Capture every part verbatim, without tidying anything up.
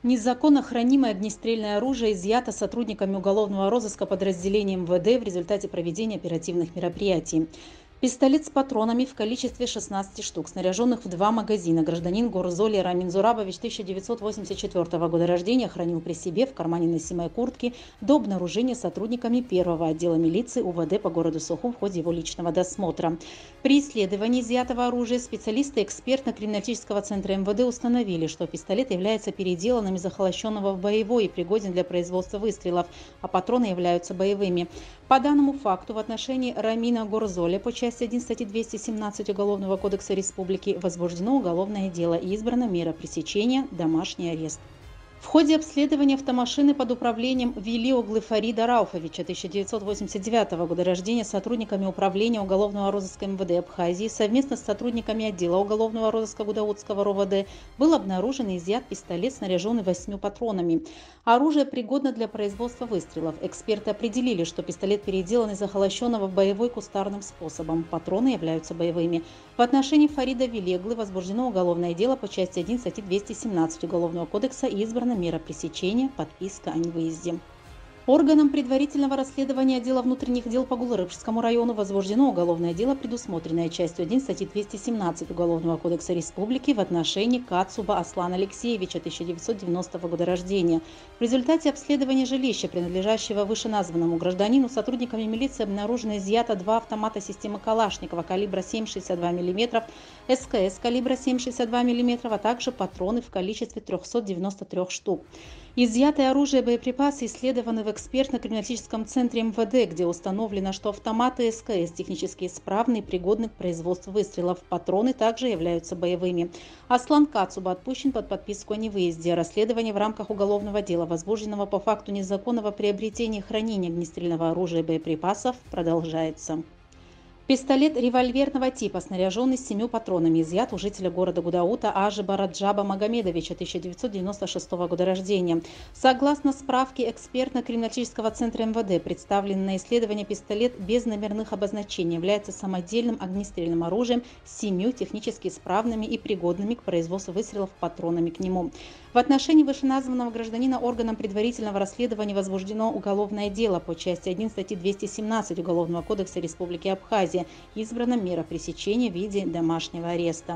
Незаконно хранимое огнестрельное оружие изъято сотрудниками уголовного розыска подразделения эм вэ дэ в результате проведения оперативных мероприятий. Пистолет с патронами в количестве шестнадцати штук, снаряженных в два магазина, гражданин Горзоли Рамин Зурабович тысяча девятьсот восемьдесят четвёртого года рождения хранил при себе в кармане носимой куртки до обнаружения сотрудниками первого отдела милиции у вэ дэ по городу Сухум в ходе его личного досмотра. При исследовании изъятого оружия специалисты экспертно-криминалистического центра эм вэ дэ установили, что пистолет является переделанным из захолощенного в боевой и пригоден для производства выстрелов, а патроны являются боевыми. По данному факту в отношении Рамина Горзоли по части один статьи двести семнадцать Уголовного кодекса Республики возбуждено уголовное дело и избрана мера пресечения – домашний арест. В ходе обследования автомашины под управлением Велиоглы Фарида Рауфовича тысяча девятьсот восемьдесят девятого года рождения сотрудниками Управления уголовного розыска эм вэ дэ Абхазии совместно с сотрудниками отдела уголовного розыска Гудаутского РО вэ дэ был обнаружен и изъят пистолет, снаряженный восьмью патронами. Оружие пригодно для производства выстрелов. Эксперты определили, что пистолет переделан из захолощенного в боевой кустарным способом. Патроны являются боевыми. В отношении Фарида Велиоглы возбуждено уголовное дело по части один статьи двести семнадцать Уголовного кодекса и избрана мера пресечения – подписка о невыезде. Органам предварительного расследования отдела внутренних дел по Гулрыбжскому району возбуждено уголовное дело, предусмотренное частью один статьи двести семнадцать Уголовного кодекса Республики в отношении Кацуба Аслана Алексеевича тысяча девятьсот девяностого года рождения. В результате обследования жилища, принадлежащего вышеназванному гражданину, сотрудниками милиции обнаружено изъято два автомата системы Калашникова калибра семь шестьдесят два миллиметра, эс ка эс калибра семь шестьдесят два миллиметра, а также патроны в количестве трёхсот девяноста трёх штук. Изъятое оружие и боеприпасы исследованы в экспертно-криминалистическом центре эм вэ дэ, где установлено, что автоматы эс ка эс технически исправны и пригодны к производству выстрелов. Патроны также являются боевыми. Аслан Кацуба отпущен под подписку о невыезде. Расследование в рамках уголовного дела, возбужденного по факту незаконного приобретения и хранения огнестрельного оружия и боеприпасов, продолжается. Пистолет револьверного типа, снаряженный семью патронами, изъят у жителя города Гудаута Ажиба Раджаба Магомедовича тысяча девятьсот девяносто шестого года рождения. Согласно справке экспертно-криминалистического центра эм вэ дэ, представленный на исследование пистолет без номерных обозначений является самодельным огнестрельным оружием с семью технически исправными и пригодными к производству выстрелов патронами к нему. В отношении вышеназванного гражданина органам предварительного расследования возбуждено уголовное дело по части один статьи двести семнадцать Уголовного кодекса Республики Абхазия. Избрана мера пресечения в виде домашнего ареста.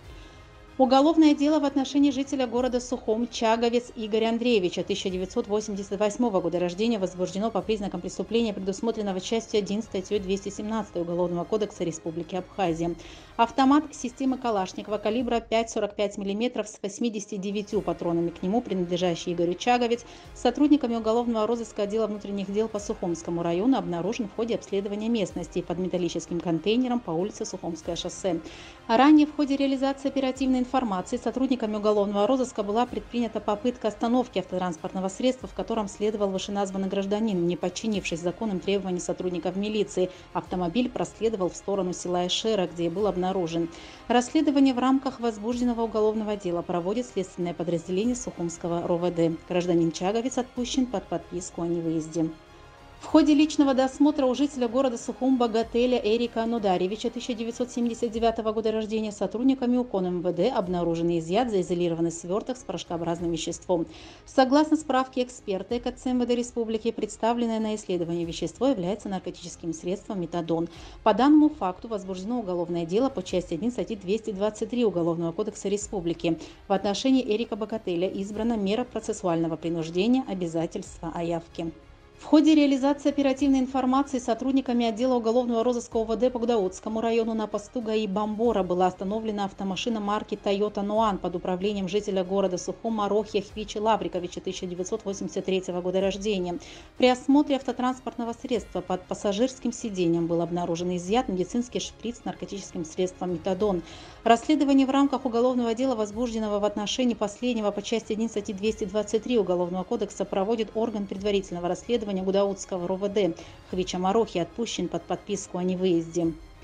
Уголовное дело в отношении жителя города Сухум Чаговец Игоря Андреевича тысяча девятьсот восемьдесят восьмого года рождения возбуждено по признакам преступления, предусмотренного частью один статьей двести семнадцать Уголовного кодекса Республики Абхазия. Автомат системы Калашникова калибра пять сорок пять миллиметров с восьмидесятью девятью патронами к нему, принадлежащий Игорю Чаговец, сотрудниками уголовного розыска отдела внутренних дел по Сухумскому району обнаружен в ходе обследования местности под металлическим контейнером по улице Сухумское шоссе. А ранее в ходе реализации оперативной информации сотрудниками уголовного розыска была предпринята попытка остановки автотранспортного средства, в котором следовал вышеназванный гражданин, не подчинившись законным требованиям сотрудников милиции. Автомобиль проследовал в сторону села Эшера, где и был обнаружен. Расследование в рамках возбужденного уголовного дела проводит следственное подразделение Сухумского РО вэ дэ. Гражданин Чаговец отпущен под подписку о невыезде. В ходе личного досмотра у жителя города Сухум Богателя Эрика Нударевича тысяча девятьсот семьдесят девятого года рождения сотрудниками УКОН эм вэ дэ обнаружен и изъят заизолированный сверток с порошкообразным веществом. Согласно справке эксперта эка цэ эм вэ дэ Республики, представленное на исследование вещество является наркотическим средством метадон. По данному факту возбуждено уголовное дело по части один статьи двести двадцать три Уголовного кодекса Республики. В отношении Эрика Богателя избрана мера процессуального принуждения обязательства о явке. В ходе реализации оперативной информации сотрудниками отдела уголовного розыска о вэ дэ по Гудаутскому району на посту ГАИ Бамбора была остановлена автомашина марки Toyota Нуан под управлением жителя города Сухум Арохья Хвичи Лавриковича тысяча девятьсот восемьдесят третьего года рождения. При осмотре автотранспортного средства под пассажирским сиденьем был обнаружен и изъят медицинский шприц с наркотическим средством метадон. Расследование в рамках уголовного дела, возбужденного в отношении последнего по части один статьи двести двадцать три Уголовного кодекса, проводит орган предварительного расследования Гудаутского РО вэ дэ. Хвича Марохи отпущен под подписку о невыезде.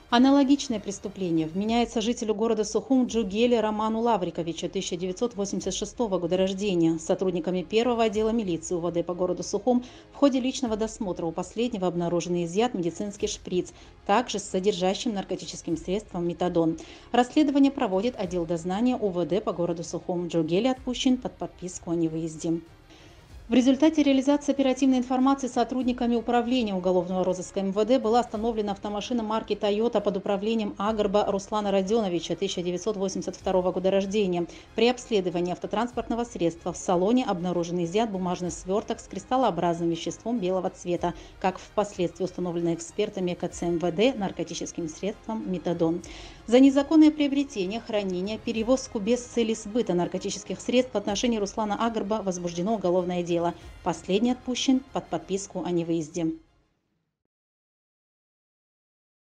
Аналогичное преступление вменяется жителю города Сухум Джугеле Роману Лавриковичу, тысяча девятьсот восемьдесят шестого года рождения. Сотрудниками первого отдела милиции УВД по городу Сухум в ходе личного досмотра у последнего обнаружен и изъят медицинский шприц, также с содержащим наркотическим средством метадон. Расследование проводит отдел дознания УВД по городу Сухум. Джугеле отпущен под подписку о невыезде. В результате реализации оперативной информации сотрудниками управления уголовного розыска МВД была остановлена автомашина марки Toyota под управлением Агрба Руслана Родионовича, тысяча девятьсот восемьдесят второго года рождения. При обследовании автотранспортного средства в салоне обнаружен изъят бумажный сверток с кристаллообразным веществом белого цвета, как впоследствии установлено экспертами КЦ МВД, наркотическим средством метадон. За незаконное приобретение, хранение, перевозку без цели сбыта наркотических средств в отношении Руслана Агрба возбуждено уголовное дело. Последний отпущен под подписку о невыезде.